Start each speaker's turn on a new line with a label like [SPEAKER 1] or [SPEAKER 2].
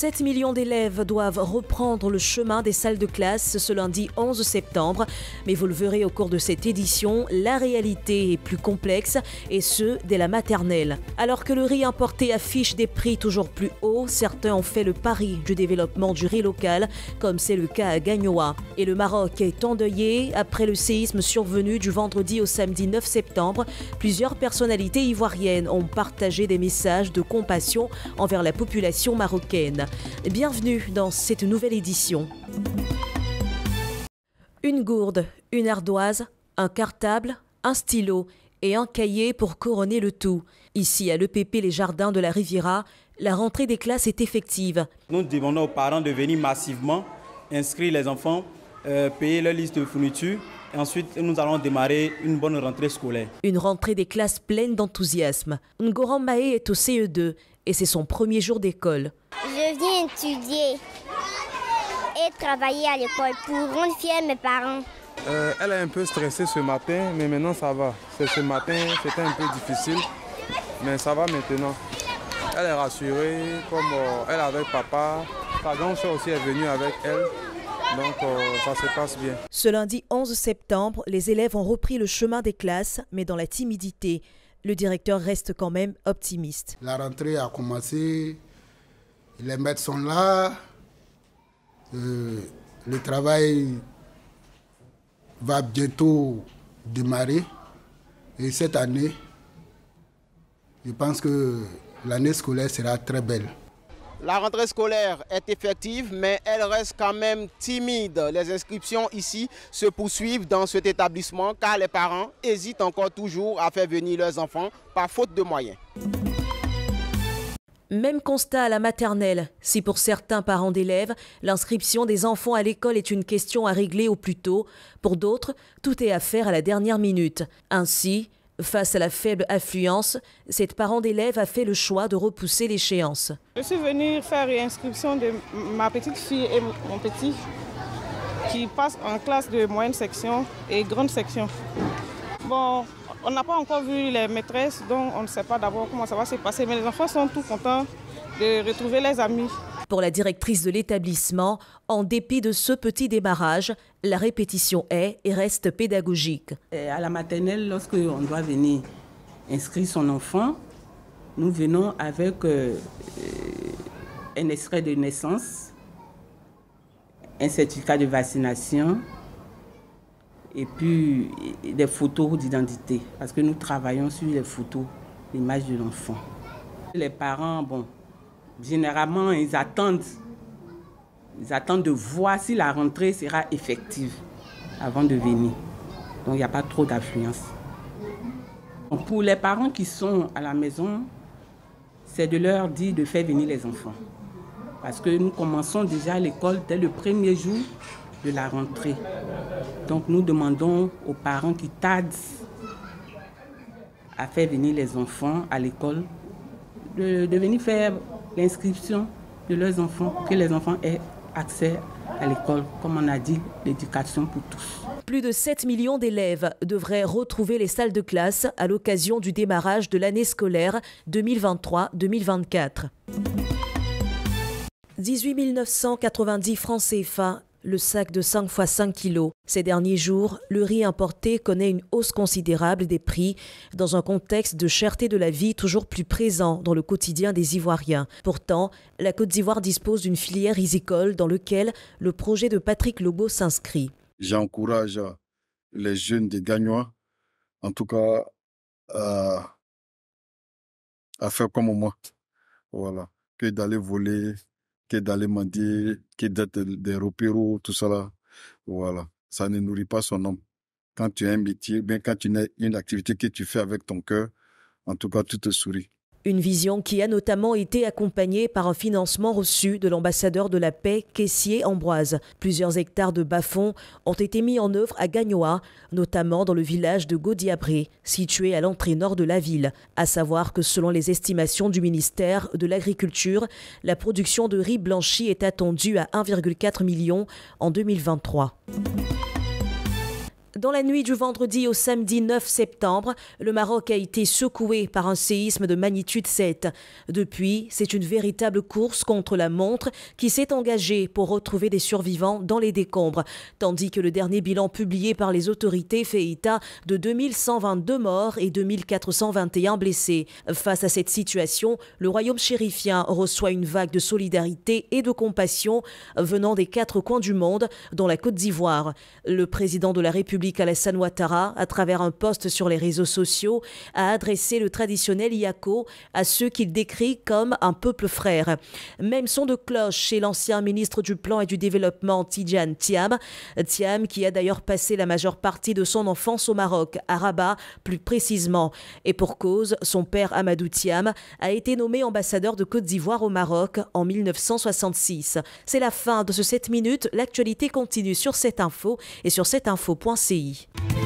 [SPEAKER 1] 7 millions d'élèves doivent reprendre le chemin des salles de classe ce lundi 11 septembre. Mais vous le verrez au cours de cette édition, la réalité est plus complexe et ce, dès la maternelle. Alors que le riz importé affiche des prix toujours plus hauts, certains ont fait le pari du développement du riz local, comme c'est le cas à Gagnoa. Et le Maroc est endeuillé après le séisme survenu du vendredi au samedi 9 septembre. Plusieurs personnalités ivoiriennes ont partagé des messages de compassion envers la population marocaine. Bienvenue dans cette nouvelle édition. Une gourde, une ardoise, un cartable, un stylo et un cahier pour couronner le tout. Ici, à l'EPP Les Jardins de la Riviera, la rentrée des classes est effective.
[SPEAKER 2] Nous demandons aux parents de venir massivement inscrire les enfants, payer leur liste de fournitures. Et ensuite, nous allons démarrer une bonne rentrée scolaire.
[SPEAKER 1] Une rentrée des classes pleine d'enthousiasme. Ngoran Maé est au CE2 et c'est son premier jour d'école.
[SPEAKER 3] Je viens étudier et travailler à l'école pour rendre fiers mes parents.
[SPEAKER 4] Elle est un peu stressée ce matin, mais maintenant ça va. Ce matin, c'était un peu difficile, mais ça va maintenant. Elle est rassurée, comme elle est avec papa. Sa grande soeur aussi est venue avec elle. Donc ça se passe bien.
[SPEAKER 1] Ce lundi 11 septembre, les élèves ont repris le chemin des classes, mais dans la timidité. Le directeur reste quand même optimiste.
[SPEAKER 5] La rentrée a commencé, les maîtres sont là, le travail va bientôt démarrer. Et cette année, je pense que l'année scolaire sera très belle.
[SPEAKER 6] La rentrée scolaire est effective, mais elle reste quand même timide. Les inscriptions ici se poursuivent dans cet établissement car les parents hésitent encore toujours à faire venir leurs enfants par faute de moyens.
[SPEAKER 1] Même constat à la maternelle. Si pour certains parents d'élèves, l'inscription des enfants à l'école est une question à régler au plus tôt, pour d'autres, tout est à faire à la dernière minute. Ainsi, face à la faible affluence, cette parent d'élève a fait le choix de repousser l'échéance.
[SPEAKER 7] Je suis venue faire l'inscription de ma petite fille et mon petit qui passent en classe de moyenne section et grande section. Bon, on n'a pas encore vu les maîtresses, donc on ne sait pas d'abord comment ça va se passer, mais les enfants sont tout contents de retrouver les amis.
[SPEAKER 1] Pour la directrice de l'établissement, en dépit de ce petit démarrage, la répétition est et reste pédagogique.
[SPEAKER 8] À la maternelle, lorsqu'on doit venir inscrire son enfant, nous venons avec un extrait de naissance, un certificat de vaccination et puis des photos d'identité, parce que nous travaillons sur les photos, l'image de l'enfant. Les parents, généralement, ils attendent de voir si la rentrée sera effective avant de venir. Donc, il n'y a pas trop d'affluence. Pour les parents qui sont à la maison, c'est de leur dire de faire venir les enfants. Parce que nous commençons déjà l'école dès le premier jour de la rentrée. Donc, nous demandons aux parents qui tardent à faire venir les enfants à l'école de venir faire l'inscription de leurs enfants, que les enfants aient accès à l'école, comme on a dit, l'éducation pour tous.
[SPEAKER 1] Plus de 7 millions d'élèves devraient retrouver les salles de classe à l'occasion du démarrage de l'année scolaire 2023-2024. 18 990 francs CFA, le sac de 5 x 5 kilos. Ces derniers jours, le riz importé connaît une hausse considérable des prix dans un contexte de cherté de la vie toujours plus présent dans le quotidien des Ivoiriens. Pourtant, la Côte d'Ivoire dispose d'une filière risicole dans laquelle le projet de Patrick Lobo s'inscrit.
[SPEAKER 9] J'encourage les jeunes des Gagnois, en tout cas, à faire comme moi. Voilà. Que d'aller voler, que d'aller mendier, que d'être des repéros, tout ça là. Voilà. Ça ne nourrit pas son homme. Quand tu as un métier, bien quand tu as une activité que tu fais avec ton cœur, en tout cas, tout te sourit.
[SPEAKER 1] Une vision qui a notamment été accompagnée par un financement reçu de l'ambassadeur de la paix, Caissier Ambroise. Plusieurs hectares de bas-fonds ont été mis en œuvre à Gagnoa, notamment dans le village de Godiabré, situé à l'entrée nord de la ville. À savoir que selon les estimations du ministère de l'Agriculture, la production de riz blanchi est attendue à 1,4 million en 2023. Dans la nuit du vendredi au samedi 9 septembre, le Maroc a été secoué par un séisme de magnitude 7. Depuis, c'est une véritable course contre la montre qui s'est engagée pour retrouver des survivants dans les décombres, tandis que le dernier bilan publié par les autorités fait état de 2122 morts et 2421 blessés. Face à cette situation, le royaume chérifien reçoit une vague de solidarité et de compassion venant des 4 coins du monde, dont la Côte d'Ivoire. Le président de la République Alassane Ouattara, à travers un post sur les réseaux sociaux, a adressé le traditionnel Yako à ceux qu'il décrit comme un peuple frère. Même son de cloche chez l'ancien ministre du Plan et du Développement Tidjane Thiam. Thiam qui a d'ailleurs passé la majeure partie de son enfance au Maroc, à Rabat plus précisément. Et pour cause, son père Amadou Thiam a été nommé ambassadeur de Côte d'Ivoire au Maroc en 1966. C'est la fin de ce 7 minutes. L'actualité continue sur cette info et sur cetteinfo.ci.